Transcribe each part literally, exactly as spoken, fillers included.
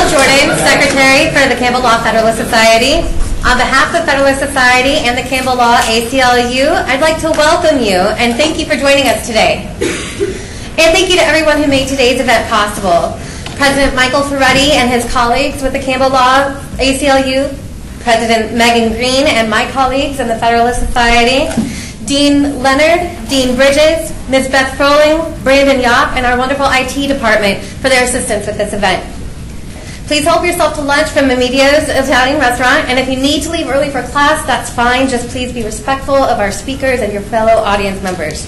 Jordan, Secretary for the Campbell Law Federalist Society. On behalf of the Federalist Society and the Campbell Law A C L U, I'd like to welcome you and thank you for joining us today. And thank you to everyone who made today's event possible. President Michael Ferretti and his colleagues with the Campbell Law A C L U, President Megan Green and my colleagues in the Federalist Society, Dean Leonard, Dean Bridges, Miz Beth Froling, Brandon Yopp, and our wonderful I T department for their assistance with this event. Please help yourself to lunch from Amedio's Italian restaurant, and if you need to leave early for class, that's fine. Just please be respectful of our speakers and your fellow audience members.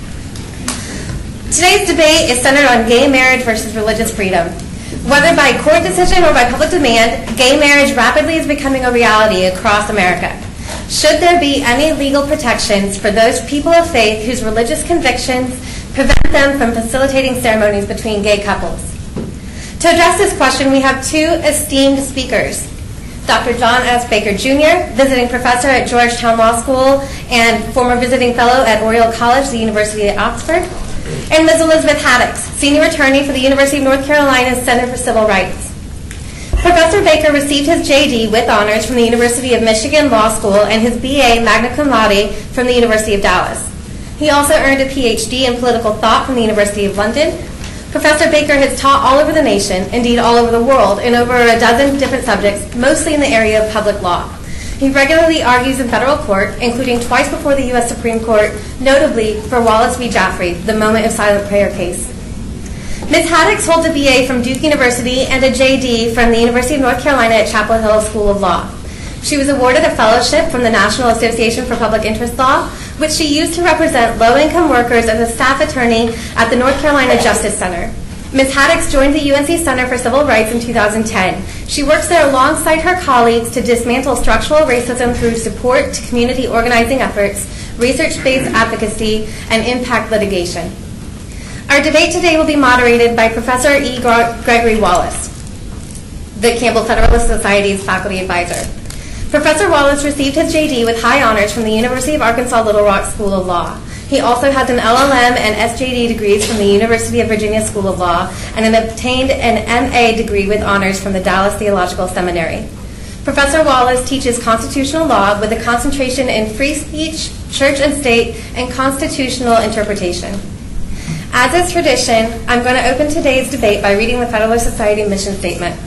Today's debate is centered on gay marriage versus religious freedom. Whether by court decision or by public demand, gay marriage rapidly is becoming a reality across America. Should there be any legal protections for those people of faith whose religious convictions prevent them from facilitating ceremonies between gay couples? To address this question, we have two esteemed speakers. Doctor John S. Baker Junior, visiting professor at Georgetown Law School and former visiting fellow at Oriel College, the University of Oxford, and Miz Elizabeth Haddix, senior attorney for the University of North Carolina's Center for Civil Rights. Professor Baker received his J D with honors from the University of Michigan Law School and his B A magna cum laude from the University of Dallas. He also earned a P H D in political thought from the University of London. Professor Baker has taught all over the nation, indeed all over the world, in over a dozen different subjects, mostly in the area of public law. He regularly argues in federal court, including twice before the U S Supreme Court, notably for Wallace v. Jaffrey, the moment of silent prayer case. Miz Haddix holds a B A from Duke University and a J D from the University of North Carolina at Chapel Hill School of Law. She was awarded a fellowship from the National Association for Public Interest Law, which she used to represent low-income workers as a staff attorney at the North Carolina Justice Center. Miz Haddix joined the U N C Center for Civil Rights in two thousand ten. She works there alongside her colleagues to dismantle structural racism through support to community organizing efforts, research-based advocacy, and impact litigation. Our debate today will be moderated by Professor E. Gregory Wallace, the Campbell Federalist Society's faculty advisor. Professor Wallace received his J D with high honors from the University of Arkansas Little Rock School of Law. He also has an L L M and S J D degrees from the University of Virginia School of Law and an obtained an M A degree with honors from the Dallas Theological Seminary. Professor Wallace teaches constitutional law with a concentration in free speech, church and state, and constitutional interpretation. As is tradition, I'm going to open today's debate by reading the Federalist Society mission statement.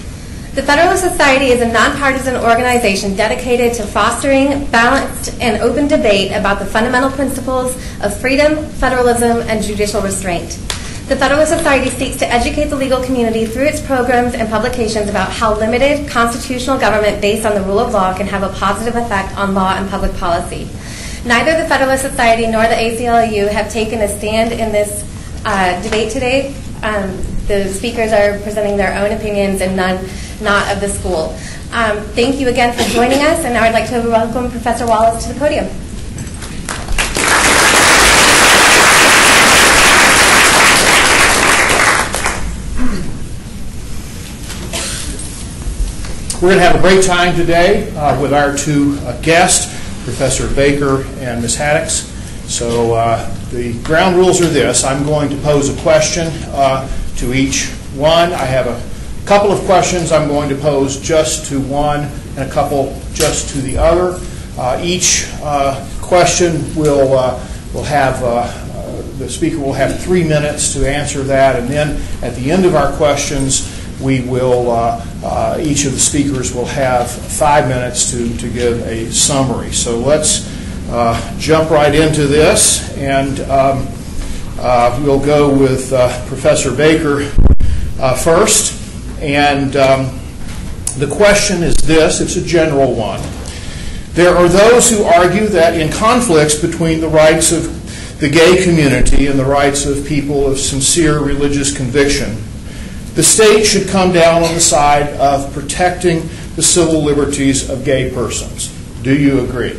The Federalist Society is a nonpartisan organization dedicated to fostering balanced and open debate about the fundamental principles of freedom, federalism, and judicial restraint. The Federalist Society seeks to educate the legal community through its programs and publications about how limited constitutional government based on the rule of law can have a positive effect on law and public policy. Neither the Federalist Society nor the A C L U have taken a stand in this uh, debate today. Um, the speakers are presenting their own opinions and none not of the school. Um, thank you again for joining us, and now I'd like to welcome Professor Wallace to the podium. We're going to have a great time today uh, with our two uh, guests, Professor Baker and Miz Haddix. So uh, the ground rules are this. I'm going to pose a question uh, to each one. I have a couple of questions I'm going to pose just to one and a couple just to the other. Uh, each uh, question will, uh, will have, uh, uh, the speaker will have three minutes to answer that, and then at the end of our questions, we will, uh, uh, each of the speakers will have five minutes to, to give a summary. So let's uh, jump right into this, and um, uh, we'll go with uh, Professor Baker uh, first. And um, the question is this, it's a general one. There are those who argue that in conflicts between the rights of the gay community and the rights of people of sincere religious conviction, the state should come down on the side of protecting the civil liberties of gay persons. Do you agree?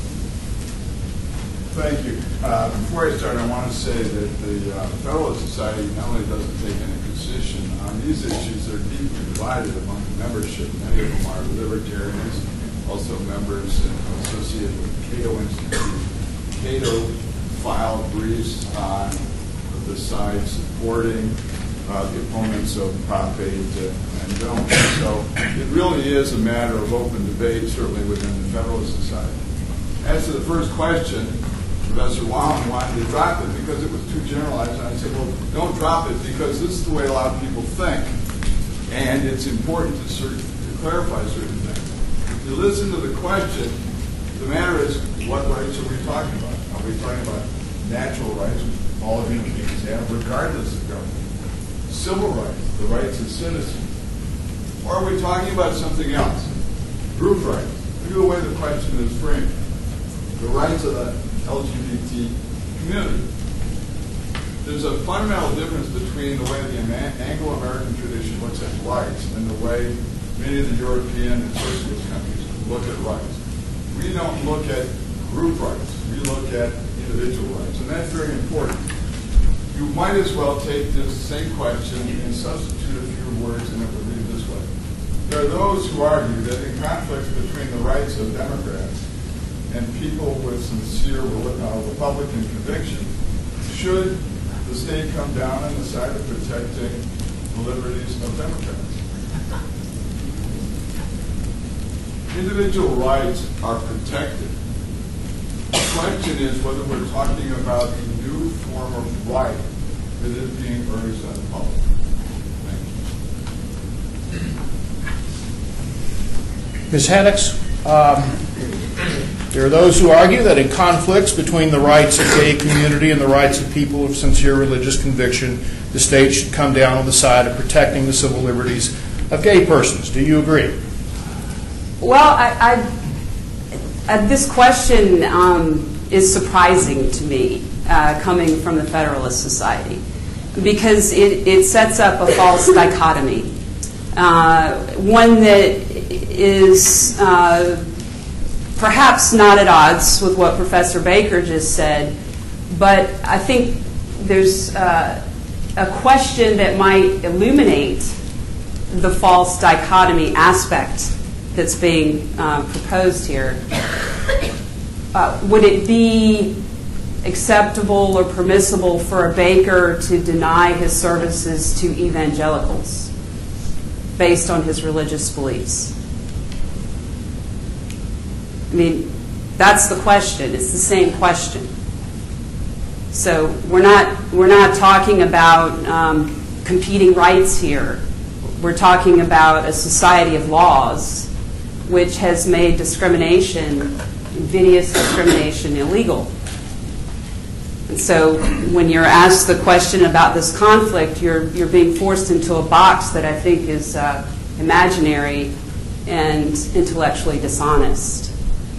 Thank you. Uh, before I start, I want to say that the uh, Federalist Society not only doesn't take any position on these issues, they're deeply divided among the membership. Many of them are libertarians, also members associated with the Cato Institute. Cato filed briefs on the side supporting uh, the opponents of Prop eight uh, and don't. So it really is a matter of open debate, certainly within the Federalist Society. As to the first question, Professor Wallen wanted to drop it because it was too generalized. And I said, well, don't drop it because this is the way a lot of people think, and it's important to, certain, to clarify certain things. If you listen to the question, the matter is, what rights are we talking about? Are we talking about natural rights, which all human beings have, regardless of government? Civil rights, the rights of citizens? Or are we talking about something else? Group rights. Look at the way the question is framed. The rights of the L G B T community. There's a fundamental difference between the way the Anglo-American tradition looks at rights and the way many of the European and socialist countries look at rights. We don't look at group rights. We look at individual rights, and that's very important. You might as well take this same question and substitute a few words, and it would read this way. There are those who argue that in conflicts between the rights of Democrats and people with sincere uh, Republican conviction, should the state come down on the side of protecting the liberties of Democrats? Individual rights are protected. The question is whether we're talking about a new form of right that is being urged on the public. Thank you. Miz Haddix, um, there are those who argue that in conflicts between the rights of the gay community and the rights of people of sincere religious conviction, the state should come down on the side of protecting the civil liberties of gay persons. Do you agree? Well, I, I, uh, this question um, is surprising to me, uh, coming from the Federalist Society, because it, it sets up a false dichotomy, uh, one that is uh, perhaps not at odds with what Professor Baker just said, but I think there's uh, a question that might illuminate the false dichotomy aspect that's being uh, proposed here. Uh, would it be acceptable or permissible for a baker to deny his services to evangelicals based on his religious beliefs? I mean, that's the question. It's the same question. So we're not we're not talking about um, competing rights here. We're talking about a society of laws which has made discrimination, invidious discrimination, illegal. And so when you're asked the question about this conflict, you're, you're being forced into a box that I think is uh, imaginary and intellectually dishonest.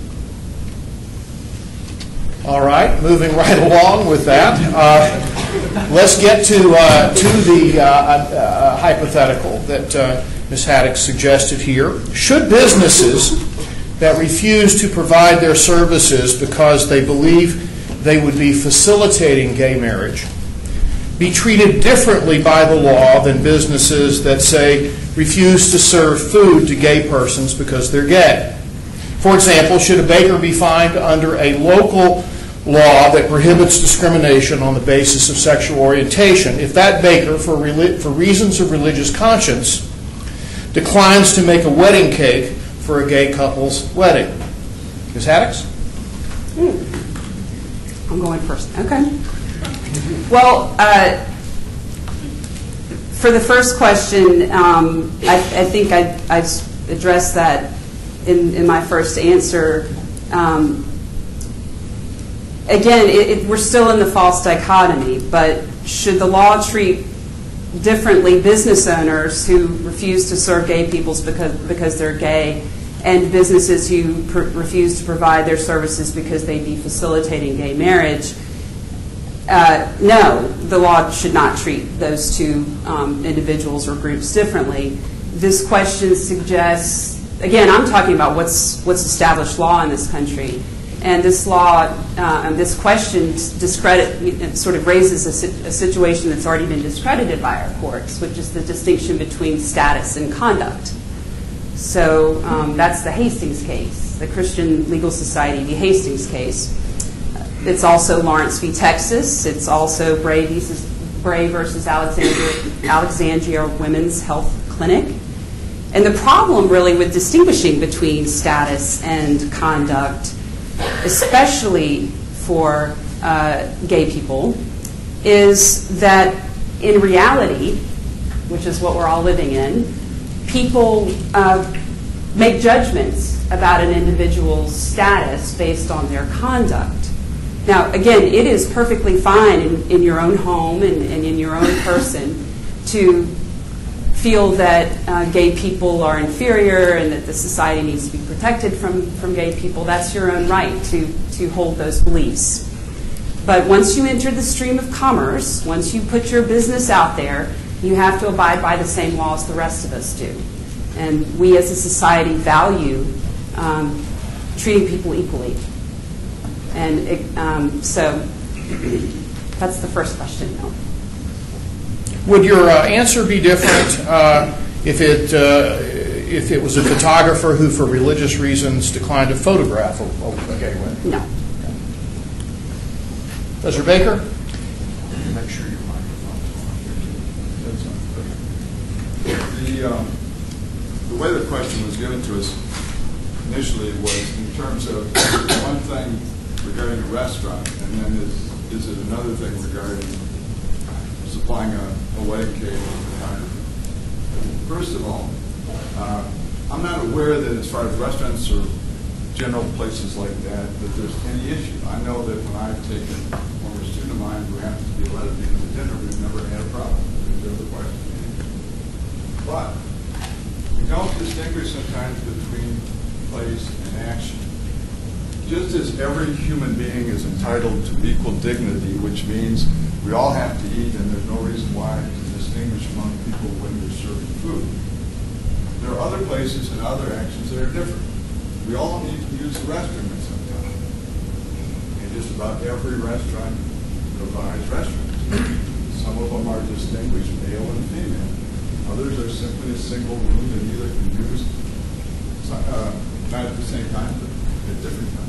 All right, moving right along with that, uh, let's get to, uh, to the uh, uh, hypothetical that uh, Miz Haddix suggested here. Should businesses that refuse to provide their services because they believe they would be facilitating gay marriage be treated differently by the law than businesses that say refuse to serve food to gay persons because they're gay? For example, should a baker be fined under a local law that prohibits discrimination on the basis of sexual orientation if that baker, for, reli- for reasons of religious conscience, declines to make a wedding cake for a gay couple's wedding? Miz Haddix? Hmm. I'm going first. Okay. Well, uh, for the first question, um, I, I think I, I addressed that in, in my first answer. Um, again, it, it, we're still in the false dichotomy, but should the law treat differently business owners who refuse to serve gay people because, because they're gay and businesses who pr- refuse to provide their services because they'd be facilitating gay marriage? Uh, no, the law should not treat those two um, individuals or groups differently. This question suggests, again, I'm talking about what's what's established law in this country, and this law, uh, and this question discredit sort of raises a, a situation that's already been discredited by our courts, which is the distinction between status and conduct. So um, that's the Hastings case, the Christian Legal Society v. Hastings case. It's also Lawrence v. Texas. It's also Bray v. Bray versus Alexandria, Alexandria Women's Health Clinic. And the problem really with distinguishing between status and conduct, especially for uh, gay people, is that in reality, which is what we're all living in, people uh, make judgments about an individual's status based on their conduct. Now, again, it is perfectly fine in, in your own home and, and in your own person to feel that uh, gay people are inferior and that the society needs to be protected from, from gay people. That's your own right to, to hold those beliefs. But once you enter the stream of commerce, once you put your business out there, you have to abide by the same laws the rest of us do. And we as a society value um, treating people equally. And it, um, so that's the first question. No. Would your uh, answer be different uh, if it uh, if it was a photographer who, for religious reasons, declined to photograph a, a gay wedding? No. Professor Baker? Make sure your microphone's on. The, um, the way the question was given to us initially was in terms of one thing regarding a restaurant, and then is, is it another thing regarding supplying a, a wedding cake or photography? First of all, uh, I'm not aware that as far as restaurants or general places like that, that there's any issue. I know that when I've taken a former student of mine who happens to be a lesbian to dinner, we've never had a problem. There's no question. But we don't distinguish sometimes between place and action. Just as every human being is entitled to equal dignity, which means we all have to eat and there's no reason why to distinguish among people when you're serving food. There are other places and other actions that are different. We all need to use the restroom at some time. And just about every restaurant provides restrooms. Some of them are distinguished, male and female. Others are simply a single room that either can use, uh, not at the same time, but at different times.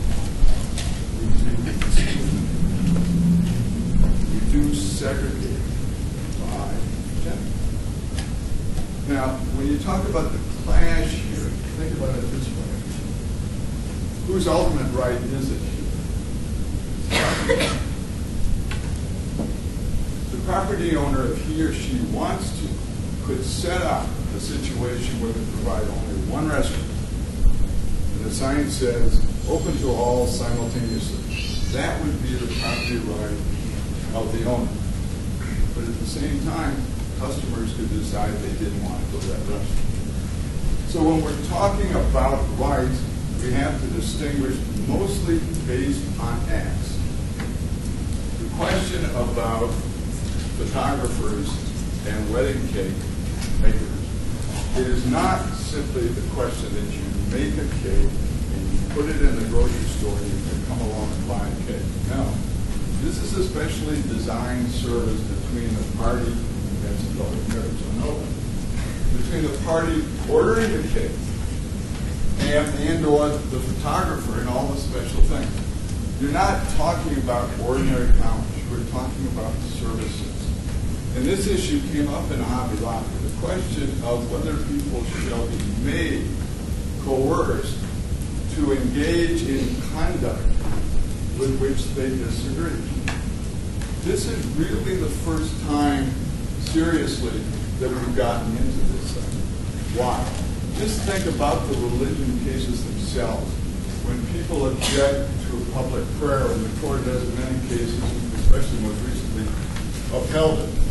We do segregate by gender. Now, when you talk about the clash here, think about it this way. Whose ultimate right is it here? The property owner, if he or she wants to, could set up a situation where they provide only one restroom. And the sign says, open to all simultaneously. That would be the property right of the owner. But at the same time, customers could decide they didn't want to go to that restaurant. So when we're talking about rights, we have to distinguish mostly based on acts. The question about photographers and wedding cake makers, it is not simply the question that you make a cake and you put it in the grocery store and you can come along and buy a cake. No. This is a specially designed service between the party, that's a public marriage, so no, between the party ordering the cake and, and or the photographer and all the special things. You're not talking about ordinary commerce. We're talking about services. And this issue came up in Hobby Lobby, the question of whether people shall be made coerced to engage in conduct with which they disagree. This is really the first time, seriously, that we've gotten into this thing. Why? Just think about the religion cases themselves. When people object to a public prayer, and the court has in many cases, especially most recently, upheld it.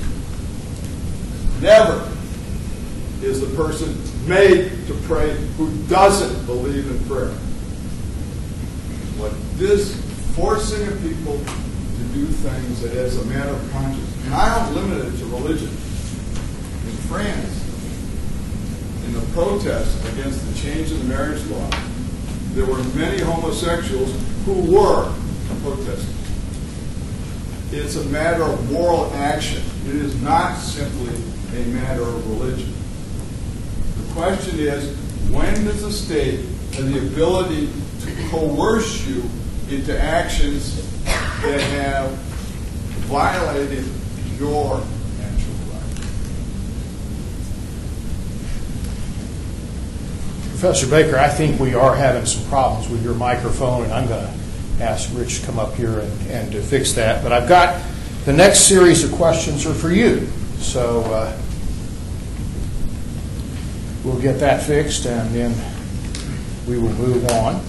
Never is the person made to pray who doesn't believe in prayer. What this forcing of people to do things that as a matter of conscience, and I don't limit it to religion. In France, in the protests against the change in the marriage law, there were many homosexuals who were protesting. It's a matter of moral action. It is not simply a matter of religion. The question is, when does the state have the ability to coerce you into actions that have violated your natural right. Professor Baker, I think we are having some problems with your microphone, and I'm going to ask Rich to come up here and, and to fix that. But I've got the next series of questions are for you. So uh, we'll get that fixed, and then we will move on.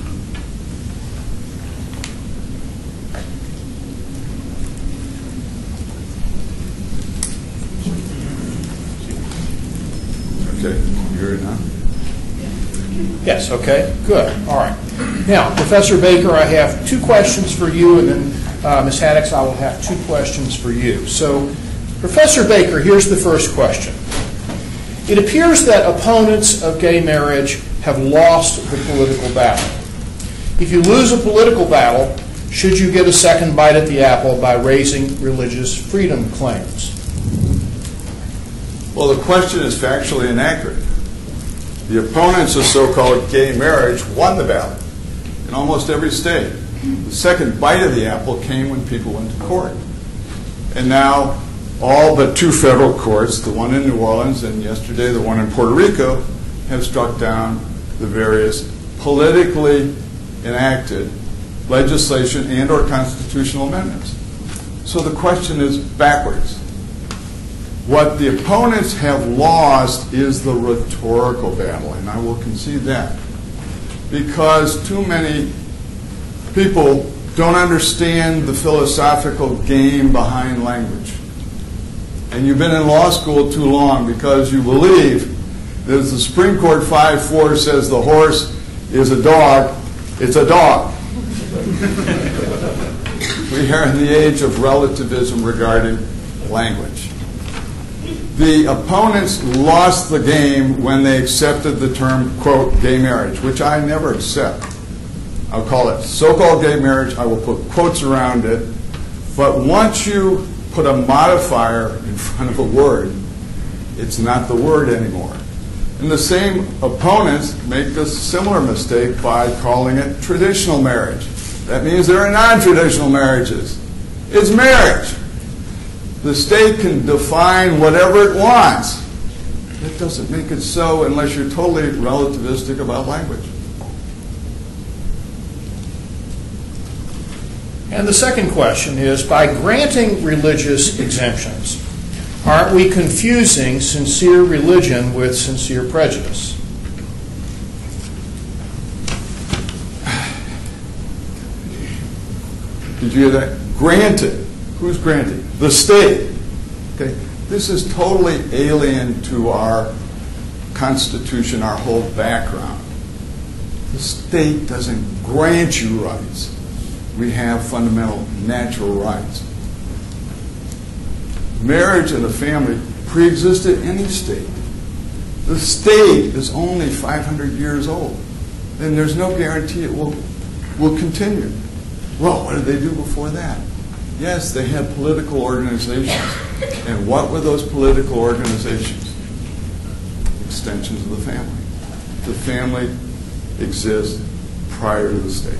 Okay, you hear it now? Yes, okay, good. All right. Now, Professor Baker, I have two questions for you, and then uh, Miz Haddix, I will have two questions for you. So, Professor Baker, here's the first question. It appears that opponents of gay marriage have lost the political battle. If you lose a political battle, should you get a second bite at the apple by raising religious freedom claims? Well, the question is factually inaccurate. The opponents of so-called gay marriage won the battle in almost every state. The second bite of the apple came when people went to court. And now all but two federal courts, the one in New Orleans and yesterday the one in Puerto Rico, have struck down the various politically enacted legislation and or constitutional amendments. So the question is backwards. What the opponents have lost is the rhetorical battle, and I will concede that, because too many people don't understand the philosophical game behind language. And you've been in law school too long because you believe that as the Supreme Court five four says the horse is a dog, it's a dog. We are in the age of relativism regarding language. The opponents lost the game when they accepted the term, quote, gay marriage, which I never accept. I'll call it so-called gay marriage. I will put quotes around it. But once you put a modifier in front of a word, it's not the word anymore. And the same opponents make a similar mistake by calling it traditional marriage. That means there are non-traditional marriages. It's marriage. The state can define whatever it wants. That doesn't make it so unless you're totally relativistic about language. And the second question is, by granting religious exemptions, aren't we confusing sincere religion with sincere prejudice? Did you hear that? Granted. Who's granting? The state. Okay. This is totally alien to our Constitution, our whole background. The state doesn't grant you rights. We have fundamental natural rights. Marriage and a family pre-exist in any state. The state is only five hundred years old, and there's no guarantee it will, will continue. Well, what did they do before that? Yes, they had political organizations. And what were those political organizations? Extensions of the family. The family exists prior to the state.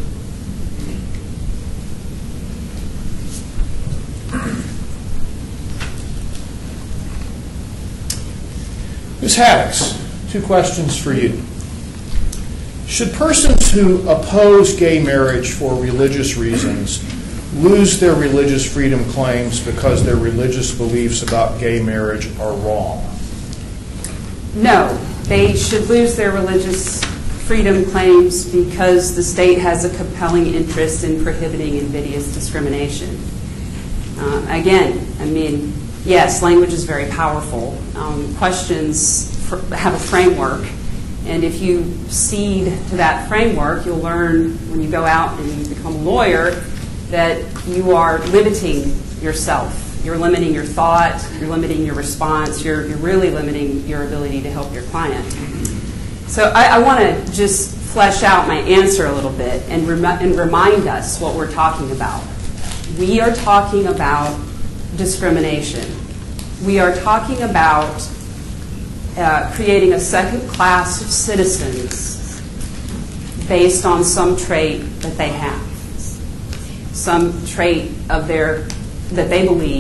Miz Haddix, two questions for you. Should persons who oppose gay marriage for religious reasons lose their religious freedom claims because their religious beliefs about gay marriage are wrong? No, they should lose their religious freedom claims because the state has a compelling interest in prohibiting invidious discrimination. Uh, again, I mean, yes, language is very powerful. Um, questions fr- have a framework, and if you cede to that framework, you'll learn when you go out and you become a lawyer that you are limiting yourself. You're limiting your thought, you're limiting your response, you're, you're really limiting your ability to help your client. So I, I want to just flesh out my answer a little bit and, rem- and remind us what we're talking about. We are talking about discrimination. We are talking about uh, creating a second class of citizens based on some trait that they have, some trait of their that they believe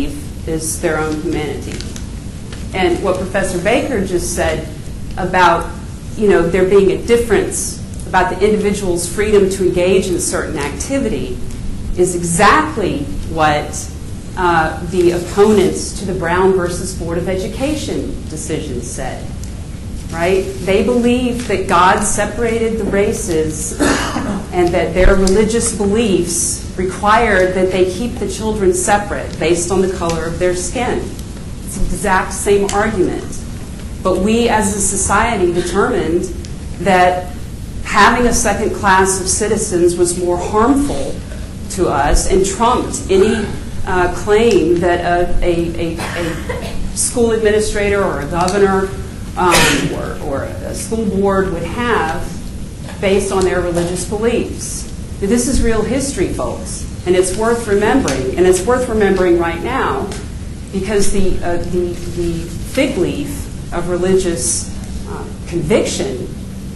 is their own humanity. And what Professor Baker just said about, you know, there being a difference about the individual's freedom to engage in certain activity is exactly what uh, the opponents to the Brown versus Board of Education decision said, right? They believed that God separated the races and that their religious beliefs required that they keep the children separate based on the color of their skin. It's the exact same argument. But we as a society determined that having a second class of citizens was more harmful to us and trumped any uh, claim that a, a, a, a school administrator or a governor um, or, or a school board would have based on their religious beliefs. This is real history, folks, and it's worth remembering, and it's worth remembering right now because the, uh, the, the fig leaf of religious uh, conviction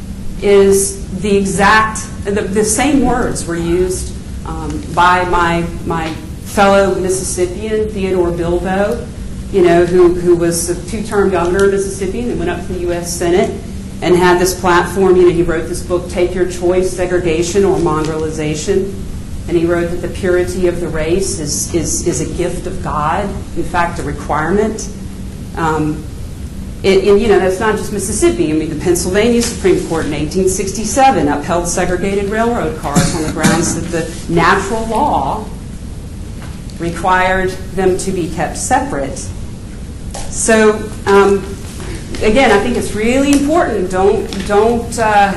is the exact, the, the same words were used um, by my my fellow Mississippian, Theodore Bilbo, you know, who, who was a two-term governor of Mississippi and went up to the U S Senate and had this platform. You know, he wrote this book, Take Your Choice, Segregation or Mongrelization. And he wrote that the purity of the race is, is, is a gift of God, in fact, a requirement. Um, It, and, you know, that's not just Mississippi. I mean, the Pennsylvania Supreme Court in eighteen sixty-seven upheld segregated railroad cars on the grounds that the natural law required them to be kept separate. So, um, again, I think it's really important. Don't don't uh,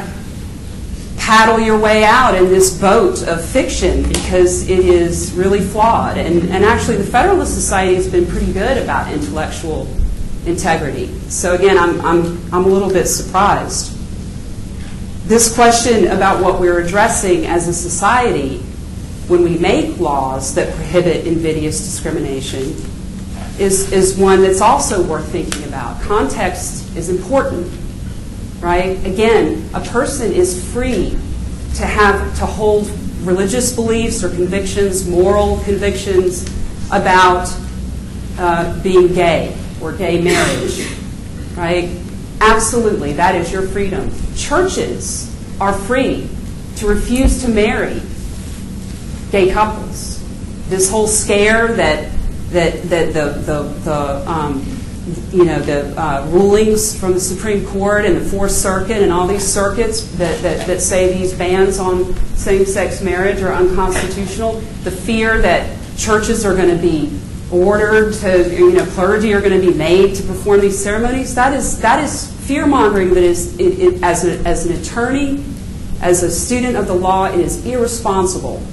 paddle your way out in this boat of fiction because it is really flawed. And, and actually, the Federalist Society has been pretty good about intellectual integrity. So again, I'm, I'm, I'm a little bit surprised. This question about what we're addressing as a society when we make laws that prohibit invidious discrimination is, is one that's also worth thinking about. Context is important, right? Again, a person is free to have to hold religious beliefs or convictions, moral convictions about uh, being gay or gay marriage, right? Absolutely, that is your freedom. Churches are free to refuse to marry gay couples. This whole scare that that that the the, the um, you know the uh, rulings from the Supreme Court and the Fourth Circuit and all these circuits that, that that say these bans on same-sex marriage are unconstitutional. The fear that churches are going to be ordered to, you know, clergy are going to be made to perform these ceremonies. That is that is fear-mongering that is, it, it, as, a, as an attorney, as a student of the law, it is irresponsible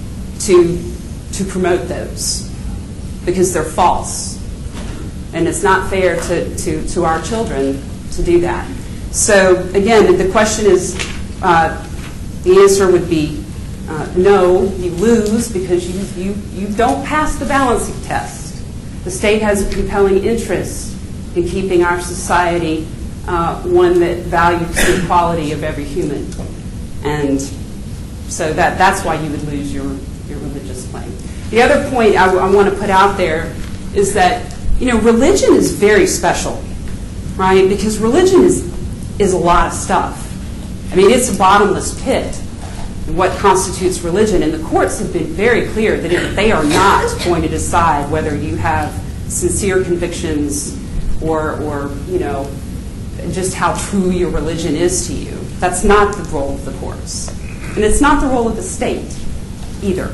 to, to promote those because they're false. And it's not fair to, to, to our children to do that. So, again, the question is, uh, the answer would be, Uh, no, you lose because you, you, you don't pass the balancing test. The state has a compelling interest in keeping our society uh, one that values the equality of every human. And so that, that's why you would lose your, your religious claim. The other point I, I want to put out there is that, you know, religion is very special, right? Because religion is, is a lot of stuff. I mean, it's a bottomless pit. What constitutes religion, and the courts have been very clear that if they are not going to decide whether you have sincere convictions or, or you know, just how true your religion is to you. That's not the role of the courts, and it's not the role of the state either.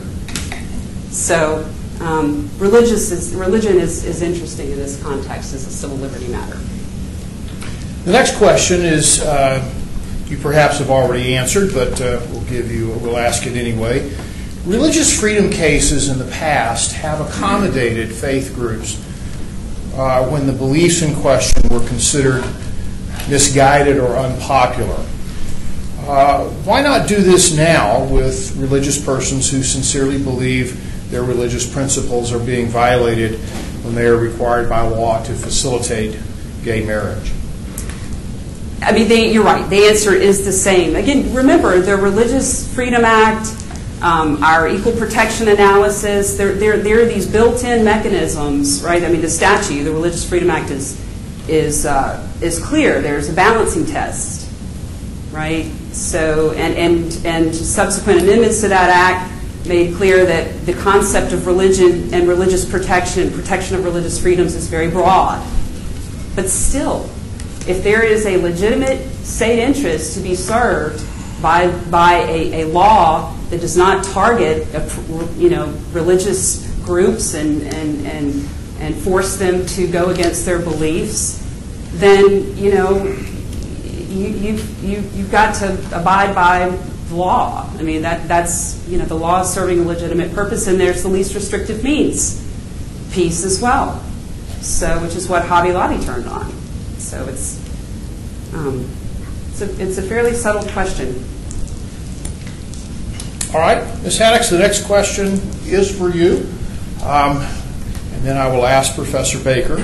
So, um, religious is, religion is, is interesting in this context as a civil liberty matter. The next question is. Uh, You perhaps have already answered, but uh, we'll give you, we'll ask it anyway. Religious freedom cases in the past have accommodated faith groups uh, when the beliefs in question were considered misguided or unpopular. Uh, why not do this now with religious persons who sincerely believe their religious principles are being violated when they are required by law to facilitate gay marriage? I mean, they, you're right. The answer is the same. Again, remember, the Religious Freedom Act um, our equal protection analysis. There, there, there are these built-in mechanisms, right? I mean, the statute, the Religious Freedom Act, is is uh, is clear. There's a balancing test, right? So, and and and subsequent amendments to that act made clear that the concept of religion and religious protection, protection of religious freedoms, is very broad. But still, if there is a legitimate state interest to be served by by a, a law that does not target, a, you know, religious groups and and and and force them to go against their beliefs, then you know you you've you, you've got to abide by the law. I mean that that's you know the law is serving a legitimate purpose, and there's the least restrictive means piece as well. So, which is what Hobby Lobby turned on. So it's um, it's a it's a fairly subtle question. All right, Miz Haddix, the next question is for you, um, and then I will ask Professor Baker.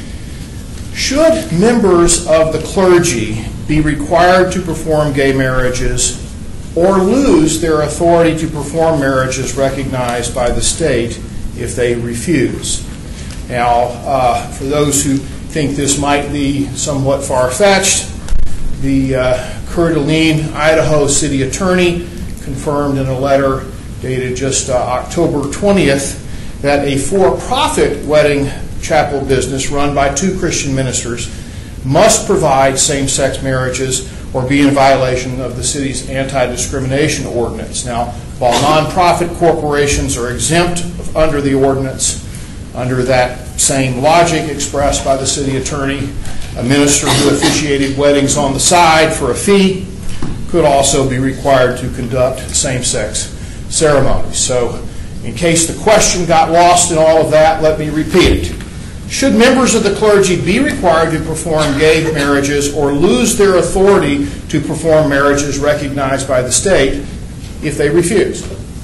Should members of the clergy be required to perform gay marriages or lose their authority to perform marriages recognized by the state if they refuse? Now, uh, for those who think this might be somewhat far-fetched, the uh, Coeur d'Alene, Idaho city attorney confirmed in a letter dated just uh, October twentieth that a for-profit wedding chapel business run by two Christian ministers must provide same-sex marriages or be in violation of the city's anti-discrimination ordinance. Now, while nonprofit corporations are exempt under the ordinance, under that same logic expressed by the city attorney, a minister who officiated weddings on the side for a fee could also be required to conduct same-sex ceremonies. So, in case the question got lost in all of that, let me repeat it. Should members of the clergy be required to perform gay marriages or lose their authority to perform marriages recognized by the state if they refuse?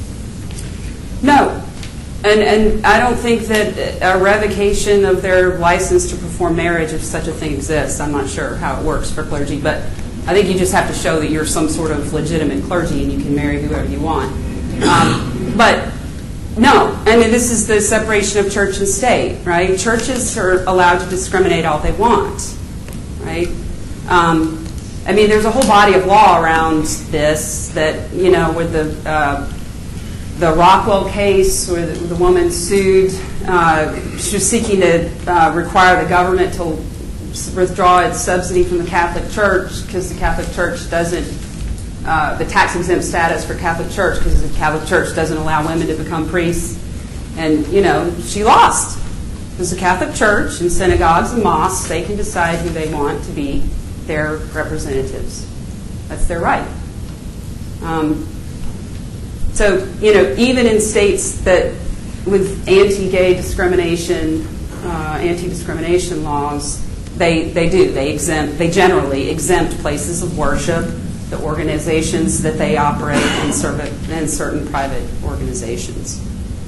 No. And and I don't think that a revocation of their license to perform marriage, if such a thing exists, I'm not sure how it works for clergy, but I think you just have to show that you're some sort of legitimate clergy and you can marry whoever you want. Um, but no, I mean, this is the separation of church and state, right? Churches are allowed to discriminate all they want, right? Um, I mean, there's a whole body of law around this that, you know, with the uh, the Rockwell case where the, the woman sued, uh, she was seeking to uh, require the government to withdraw its subsidy from the Catholic Church because the Catholic Church doesn't, uh, the tax-exempt status for Catholic Church because the Catholic Church doesn't allow women to become priests. And, you know, she lost. Because the Catholic Church and synagogues and mosques, they can decide who they want to be their representatives. That's their right. Um, so, you know, even in states that with anti-gay discrimination, uh, anti-discrimination laws, they they do. They exempt. They generally exempt places of worship, the organizations that they operate, and, serve, and certain private organizations.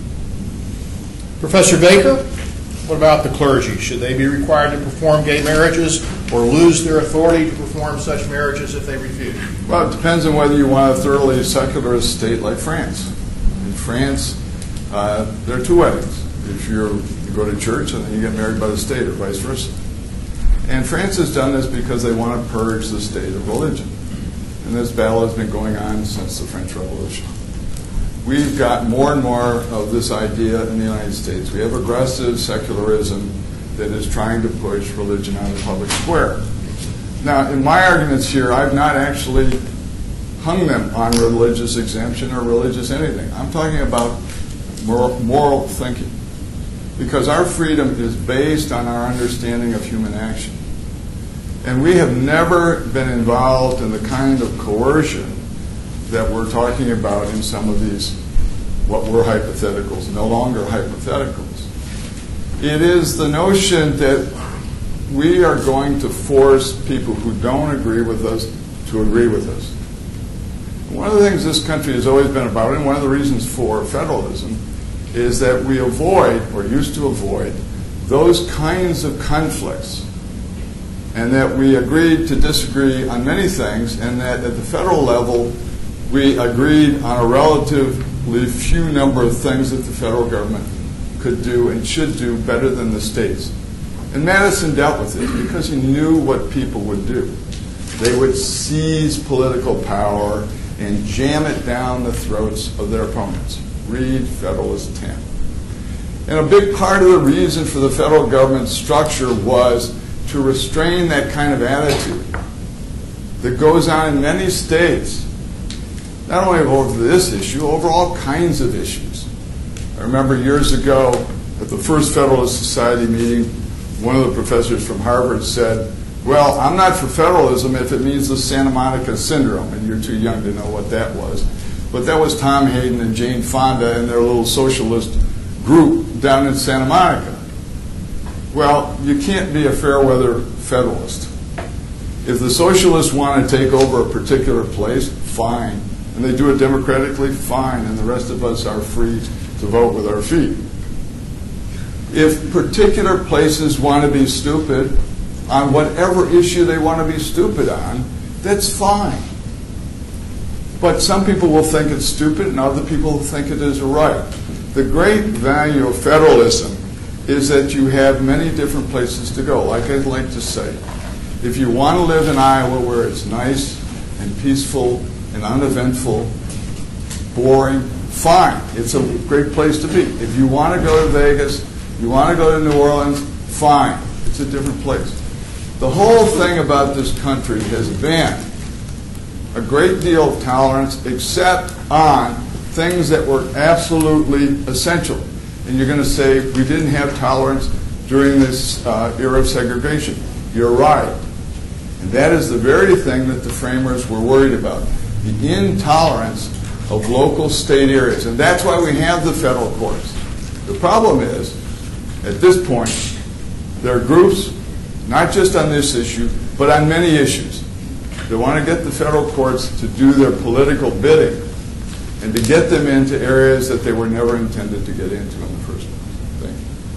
Professor Baker, what about the clergy? Should they be required to perform gay marriages or lose their authority to perform such marriages if they refuse? Well, it depends on whether you want a thoroughly secularist state like France. In France, uh, there are two weddings. If you're, you go to church and then you get married by the state or vice versa. And France has done this because they want to purge the state of religion. And this battle has been going on since the French Revolution. We've got more and more of this idea in the United States. We have aggressive secularism that is trying to push religion on the public square. Now, in my arguments here, I've not actually hung them on religious exemption or religious anything. I'm talking about moral, moral thinking. Because our freedom is based on our understanding of human action. And we have never been involved in the kind of coercion that we're talking about in some of these, what were hypotheticals, no longer hypotheticals. It is the notion that we are going to force people who don't agree with us to agree with us. One of the things this country has always been about, and one of the reasons for federalism, is that we avoid, or used to avoid, those kinds of conflicts, and that we agreed to disagree on many things, and that at the federal level we agreed on a relative relatively few number of things that the federal government could do and should do better than the states. And Madison dealt with it because he knew what people would do. They would seize political power and jam it down the throats of their opponents. Read Federalist ten. And a big part of the reason for the federal government structure was to restrain that kind of attitude that goes on in many states, not only over this issue, over all kinds of issues. I remember years ago at the first Federalist Society meeting, one of the professors from Harvard said, well, I'm not for federalism if it means the Santa Monica Syndrome, and you're too young to know what that was. But that was Tom Hayden and Jane Fonda and their little socialist group down in Santa Monica. Well, you can't be a fair weather federalist. If the socialists want to take over a particular place, fine. And they do it democratically, fine. And the rest of us are free to vote with our feet. If particular places want to be stupid on whatever issue they want to be stupid on, that's fine. But some people will think it's stupid and other people will think it is right. The great value of federalism is that you have many different places to go. Like I'd like to say, if you want to live in Iowa where it's nice and peaceful and uneventful, boring, fine. It's a great place to be. If you want to go to Vegas, you want to go to New Orleans, fine. It's a different place. The whole thing about this country has been a great deal of tolerance except on things that were absolutely essential. And you're going to say, we didn't have tolerance during this uh, era of segregation. You're right. And that is the very thing that the framers were worried about, the intolerance of local state areas. And that's why we have the federal courts. The problem is, at this point, there are groups, not just on this issue, but on many issues. They want to get the federal courts to do their political bidding and to get them into areas that they were never intended to get into in the first place. Thank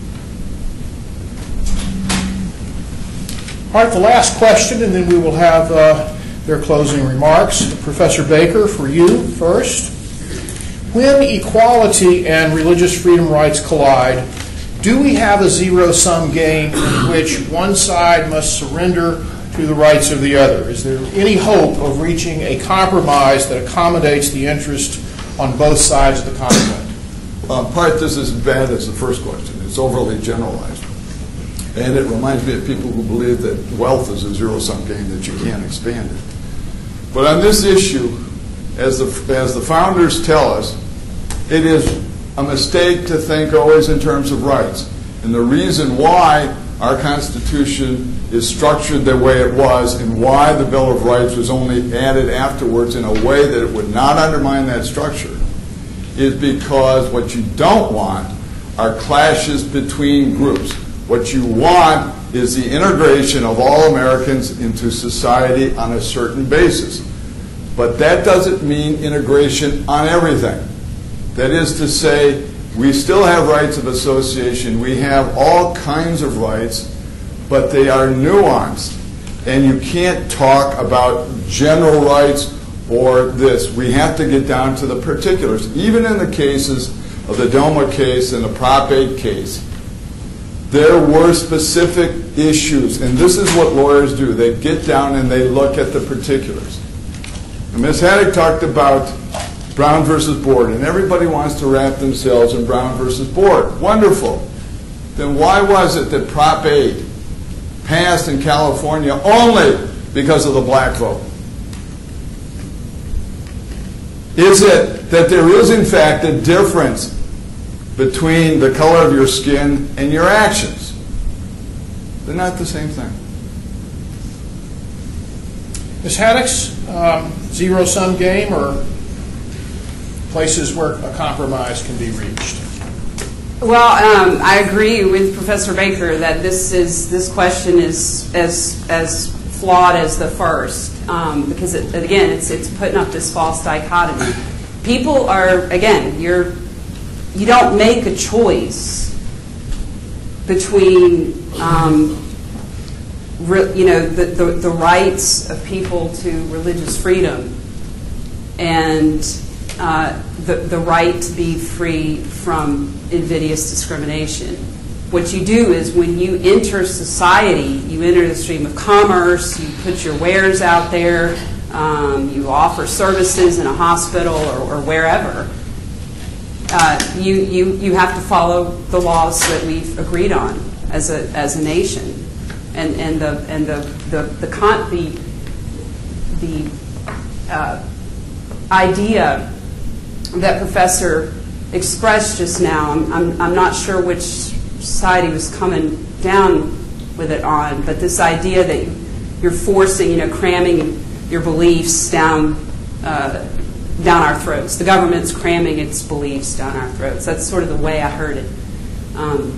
you. All right, the last question, and then we will have uh, their closing remarks. Professor Baker, for you first. When equality and religious freedom rights collide, do we have a zero-sum game in which one side must surrender to the rights of the other? Is there any hope of reaching a compromise that accommodates the interest on both sides of the conflict? Uh, part this is as bad as the first question. It's overly generalized. And it reminds me of people who believe that wealth is a zero-sum game, that you can't expand it. But on this issue, as the, as the founders tell us, it is a mistake to think always in terms of rights. And the reason why our Constitution is structured the way it was and why the Bill of Rights was only added afterwards in a way that it would not undermine that structure is because what you don't want are clashes between groups. What you want is the integration of all Americans into society on a certain basis. But that doesn't mean integration on everything. That is to say, we still have rights of association. We have all kinds of rights, but they are nuanced. And you can't talk about general rights or this. We have to get down to the particulars. Even in the cases of the DOMA case and the Prop eight case, there were specific issues. And this is what lawyers do. They get down and they look at the particulars. And Miz Haddix talked about Brown versus Board, and everybody wants to wrap themselves in Brown versus Board. Wonderful. Then why was it that Prop eight passed in California only because of the black vote? Is it that there is, in fact, a difference between the color of your skin and your actions? They're not the same thing. Miz Haddix, um, zero-sum game or places where a compromise can be reached? Well, um, I agree with Professor Baker that this is this question is as as flawed as the first um, because it, again it's it's putting up this false dichotomy. People are again you're you don't make a choice between um, re, you know the, the the rights of people to religious freedom and uh, the, the right to be free from invidious discrimination. What you do is when you enter society, you enter the stream of commerce, you put your wares out there, um, you offer services in a hospital or, or wherever, uh, you, you, you have to follow the laws that we've agreed on as a, as a nation. And, and the, and the, the, the, con the, the uh, idea that Professor expressed just now, I'm, I'm, I'm not sure which side he was coming down with it on, but this idea that you're forcing, you know, cramming your beliefs down uh, down our throats. The government's cramming its beliefs down our throats. That's sort of the way I heard it. Um,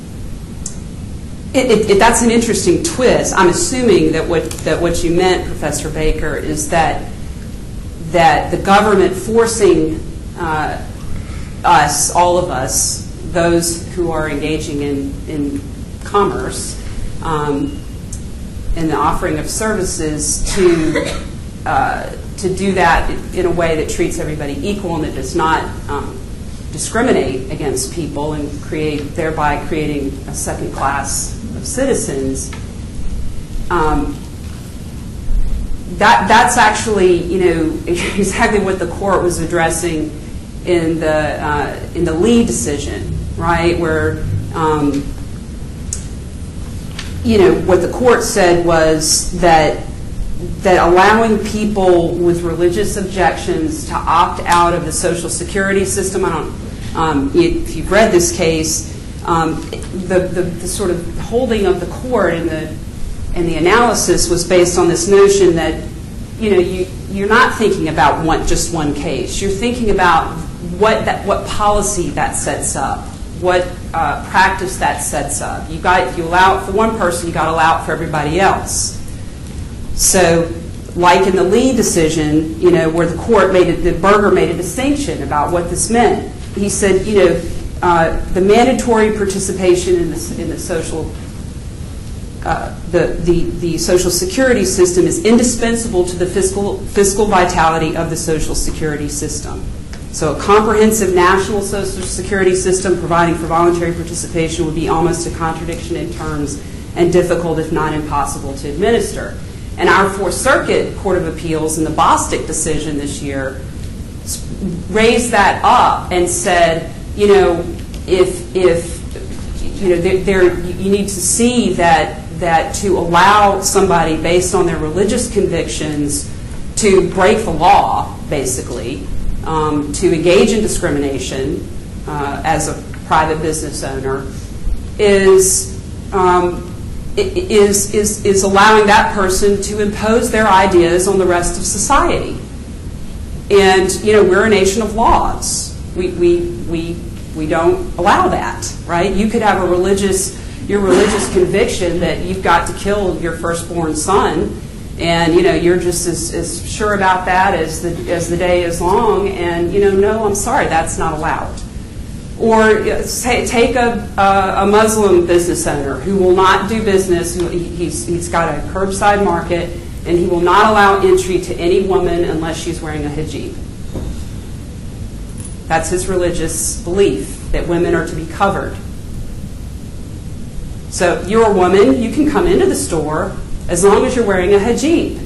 it, it, it that's an interesting twist. I'm assuming that what that what you meant, Professor Baker, is that that the government forcing uh, us, all of us, those who are engaging in, in commerce, um, and the offering of services to uh, to do that in a way that treats everybody equal and that does not um, discriminate against people and create thereby creating a second class of citizens. Um, that that's actually, you know, exactly what the court was addressing in the uh, in the Lee decision, right? Where um, you know, what the court said was that that allowing people with religious objections to opt out of the Social Security system. I don't. Um, if you've read this case, um, the, the the sort of holding of the court and the and the analysis was based on this notion that, you know, you you're not thinking about one just one case. You're thinking about what that what policy that sets up, what uh, practice that sets up. You got if you allow it for one person, you got to allow it for everybody else. So, like in the Lee decision, you know, where the court made it, the Berger made a distinction about what this meant. He said, you know, uh, the mandatory participation in the in the social uh, the the the Social Security system is indispensable to the fiscal fiscal vitality of the Social Security system. So, a comprehensive national Social Security system providing for voluntary participation would be almost a contradiction in terms and difficult, if not impossible, to administer. And our Fourth Circuit Court of Appeals in the Bostick decision this year raised that up and said, you know, if if you know, there, there you need to see that that to allow somebody based on their religious convictions to break the law, basically, um, to engage in discrimination uh, as a private business owner, is. Um, Is, is, is allowing that person to impose their ideas on the rest of society. And, you know, we're a nation of laws. We, we, we, we don't allow that, right? You could have a religious, your religious conviction that you've got to kill your firstborn son, and, you know, you're just as, as sure about that as the, as the day is long, and, you know, no, I'm sorry, that's not allowed. Or say, take a, a Muslim business owner who will not do business, who he's, he's got a curbside market, and he will not allow entry to any woman unless she's wearing a hijab. That's his religious belief, that women are to be covered. So you're a woman, you can come into the store as long as you're wearing a hijab.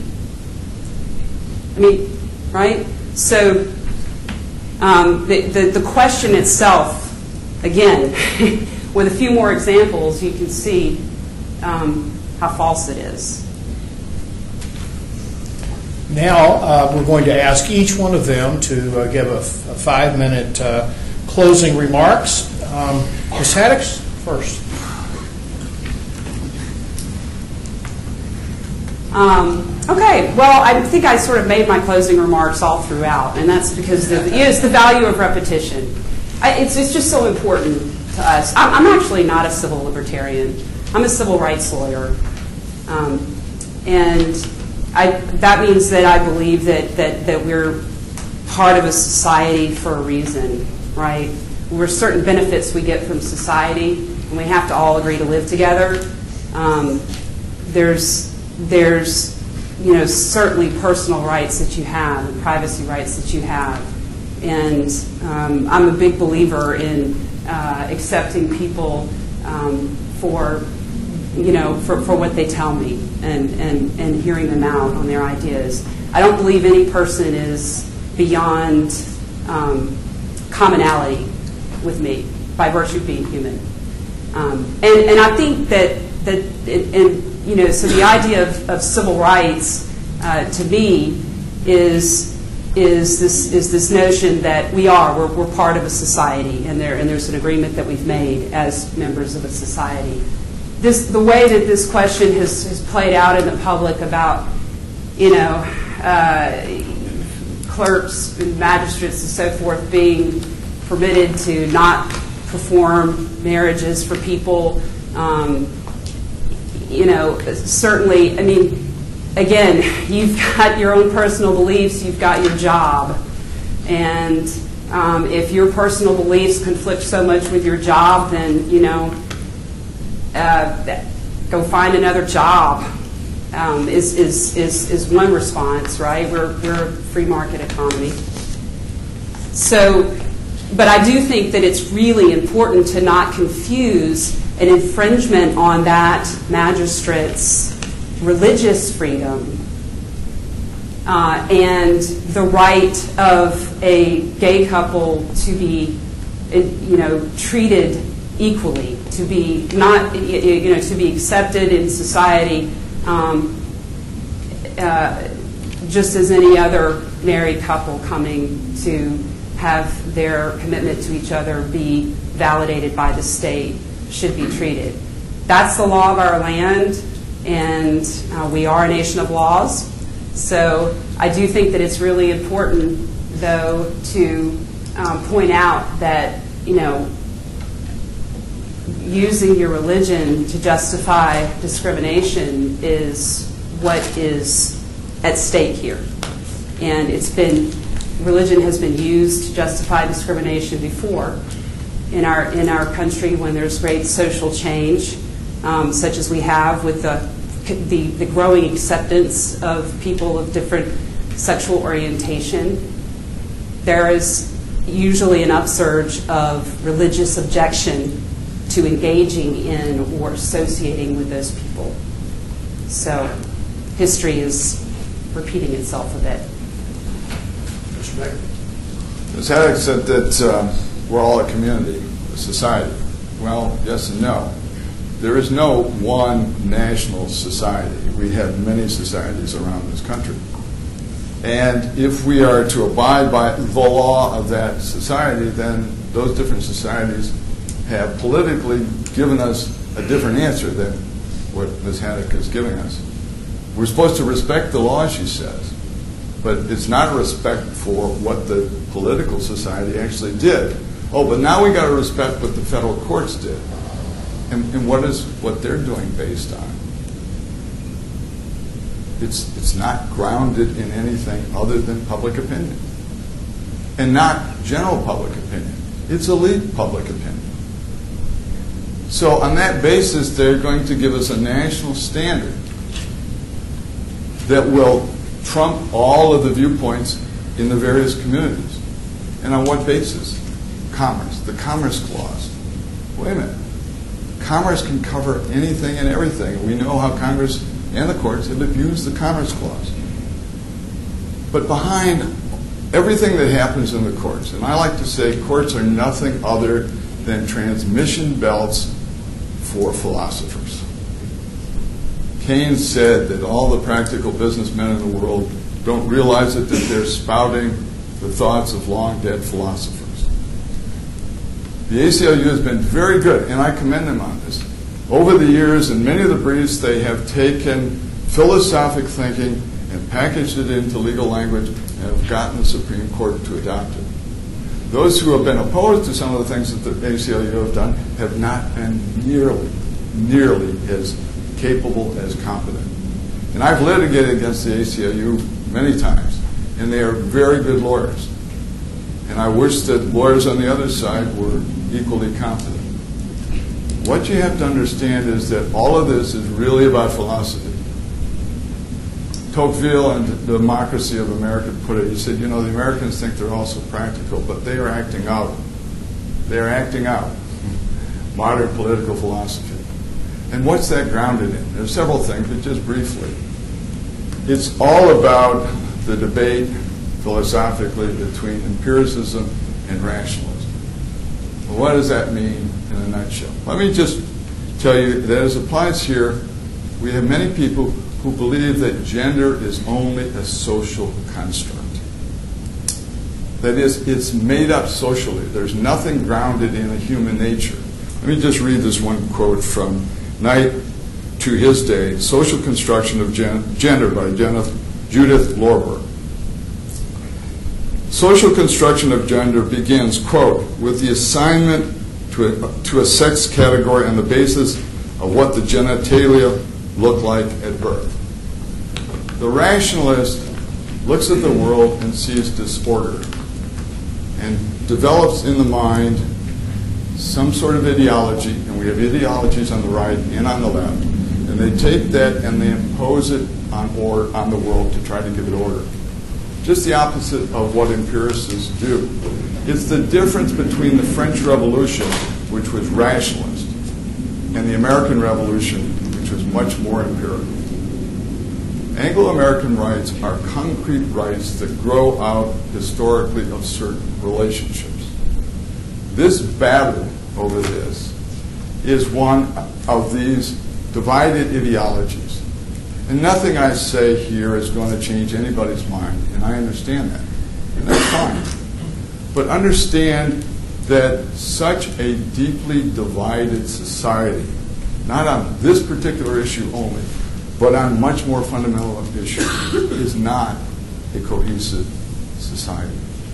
I mean, right? So Um, the, the, the question itself, again, with a few more examples, you can see um, how false it is. Now uh, we're going to ask each one of them to uh, give a, a five-minute uh, closing remarks. Um, Miz Haddix, first. Um, okay, well, I think I sort of made my closing remarks all throughout, and that's because the, you know, it's the value of repetition. I, it's, it's just so important to us. I'm, I'm actually not a civil libertarian. I'm a civil rights lawyer. Um, and I, that means that I believe that, that, that we're part of a society for a reason, right? There's certain benefits we get from society, and we have to all agree to live together. Um, there's There's, you know, certainly personal rights that you have and privacy rights that you have. And um, I'm a big believer in uh, accepting people um, for, you know, for, for what they tell me and, and, and hearing them out on their ideas. I don't believe any person is beyond um, commonality with me by virtue of being human. Um, and, and I think that, that it, and, you know, so the idea of, of civil rights uh, to me is is this is this notion that we are we're, we're part of a society, and there and there's an agreement that we've made as members of a society. This the way that this question has, has played out in the public about, you know, uh, clerks and magistrates and so forth being permitted to not perform marriages for people, um, you know, certainly, I mean, again, you've got your own personal beliefs, you've got your job, and um, if your personal beliefs conflict so much with your job, then, you know, uh, go find another job um, is, is, is, is one response, right? We're, we're a free market economy. So, but I do think that it's really important to not confuse an infringement on that magistrate's religious freedom uh, and the right of a gay couple to be, you know, treated equally, to be not, you know, to be accepted in society um, uh, just as any other married couple coming to have their commitment to each other be validated by the state should be treated. That's the law of our land, and uh, we are a nation of laws. So I do think that it's really important, though, to um, point out that, you know, using your religion to justify discrimination is what is at stake here. And it's been, religion has been used to justify discrimination before in our in our country when there's great social change, um, such as we have with the, the the growing acceptance of people of different sexual orientation. There is usually an upsurge of religious objection to engaging in or associating with those people. So history is repeating itself a bit. Mister Baker. Miz Haddix said that uh, we're all a community, a society. Well, yes and no. There is no one national society. We have many societies around this country. And if we are to abide by the law of that society, then those different societies have politically given us a different answer than what Miz Haddix is giving us. We're supposed to respect the law, she says, but it's not a respect for what the political society actually did. Oh, but now we got to respect what the federal courts did. And, and what is what they're doing based on? It's, it's not grounded in anything other than public opinion. And not general public opinion. It's elite public opinion. So on that basis, they're going to give us a national standard that will trump all of the viewpoints in the various communities. And on what basis? Commerce, the Commerce Clause. Wait a minute. Commerce can cover anything and everything. We know how Congress and the courts have abused the Commerce Clause. But behind everything that happens in the courts, and I like to say courts are nothing other than transmission belts for philosophers. Keynes said that all the practical businessmen in the world don't realize it, that they're spouting the thoughts of long-dead philosophers. The A C L U has been very good, and I commend them on this. Over the years, in many of the briefs, they have taken philosophic thinking and packaged it into legal language and have gotten the Supreme Court to adopt it. Those who have been opposed to some of the things that the A C L U have done have not been nearly, nearly as capable as competent. And I've litigated against the A C L U many times, and they are very good lawyers. And I wish that lawyers on the other side were equally competent. What you have to understand is that all of this is really about philosophy. Tocqueville and Democracy of America put it. He said, you know, the Americans think they're all so practical, but they are acting out. They are acting out modern political philosophy. And what's that grounded in? There's several things, but just briefly. It's all about the debate philosophically between empiricism and rationalism. Well, what does that mean in a nutshell? Let me just tell you that as applies here, we have many people who believe that gender is only a social construct. That is, it's made up socially. There's nothing grounded in a human nature. Let me just read this one quote from Knight to his day, Social Construction of Gen- Gender by Judith Lorber. Social construction of gender begins, quote, with the assignment to a, to a sex category on the basis of what the genitalia look like at birth. The rationalist looks at the world and sees disorder and develops in the mind some sort of ideology, and we have ideologies on the right and on the left, and they take that and they impose it on, or, on the world to try to give it order. Just the opposite of what empiricists do. It's the difference between the French Revolution, which was rationalist, and the American Revolution, which was much more empirical. Anglo-American rights are concrete rights that grow out historically of certain relationships. This battle over this is one of these divided ideologies. And nothing I say here is going to change anybody's mind, and I understand that. And that's fine. But understand that such a deeply divided society, not on this particular issue only, but on much more fundamental issues, is not a cohesive society.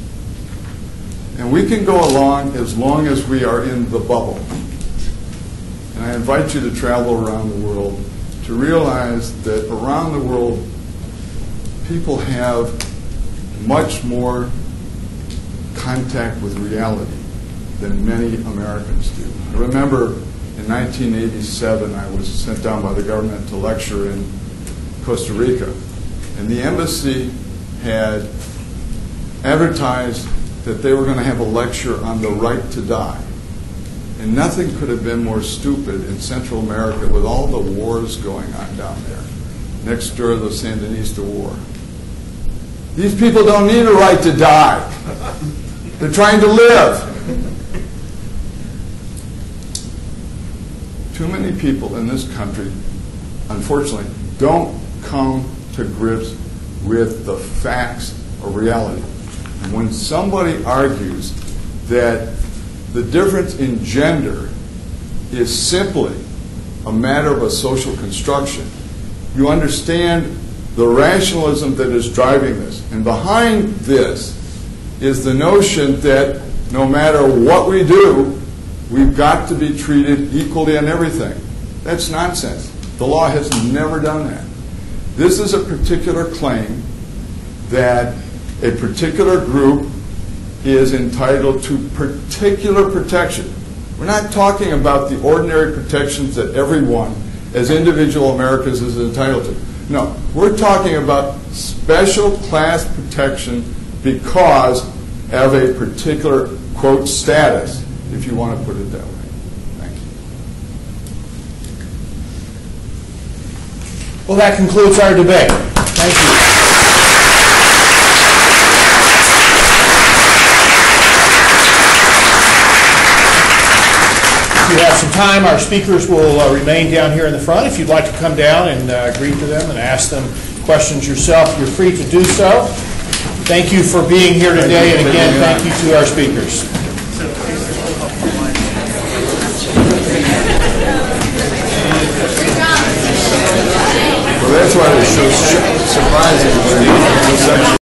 And we can go along as long as we are in the bubble. And I invite you to travel around the world to realize that around the world, people have much more contact with reality than many Americans do. I remember in nineteen eighty-seven, I was sent down by the government to lecture in Costa Rica, and the embassy had advertised that they were going to have a lecture on the right to die. And nothing could have been more stupid in Central America with all the wars going on down there. Next door, the Sandinista War. These people don't need a right to die. They're trying to live. Too many people in this country, unfortunately, don't come to grips with the facts of reality. And when somebody argues that the difference in gender is simply a matter of a social construction, you understand the rationalism that is driving this. And behind this is the notion that no matter what we do, we've got to be treated equally on everything. That's nonsense. The law has never done that. This is a particular claim that a particular group is entitled to particular protection. We're not talking about the ordinary protections that everyone, as individual Americans, is entitled to. No, we're talking about special class protection because of a particular, quote, status, if you want to put it that way. Thank you. Well, that concludes our debate. Thank you. If you have some time, our speakers will uh, remain down here in the front. If you'd like to come down and uh, greet to them and ask them questions yourself, you're free to do so. Thank you for being here today, and again, thank you to our speakers. Well, that's why it's so surprising.